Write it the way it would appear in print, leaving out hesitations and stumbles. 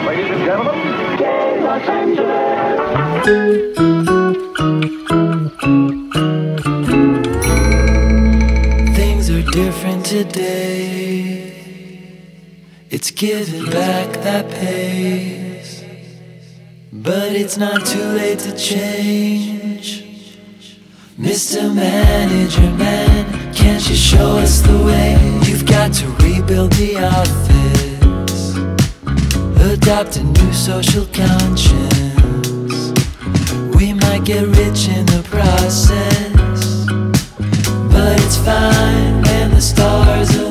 Ladies and gentlemen, gay Los Angeles. Things are different today. It's giving back that pace, but it's not too late to change. Mr. Manager Man, can't you show us the way? You've got to rebuild the office, adopt a new social conscience. We might get rich in the process, but it's fine when the stars align.